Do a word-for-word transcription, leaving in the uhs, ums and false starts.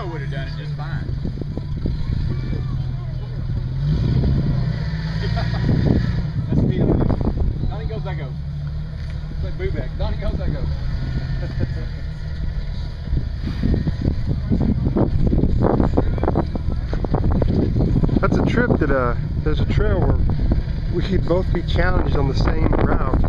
would have done it just fine. That's me. Donnie goes, I go. It's like boo back. Donnie goes, I go. That's a trip that uh, there's a trail where we could both be challenged on the same route.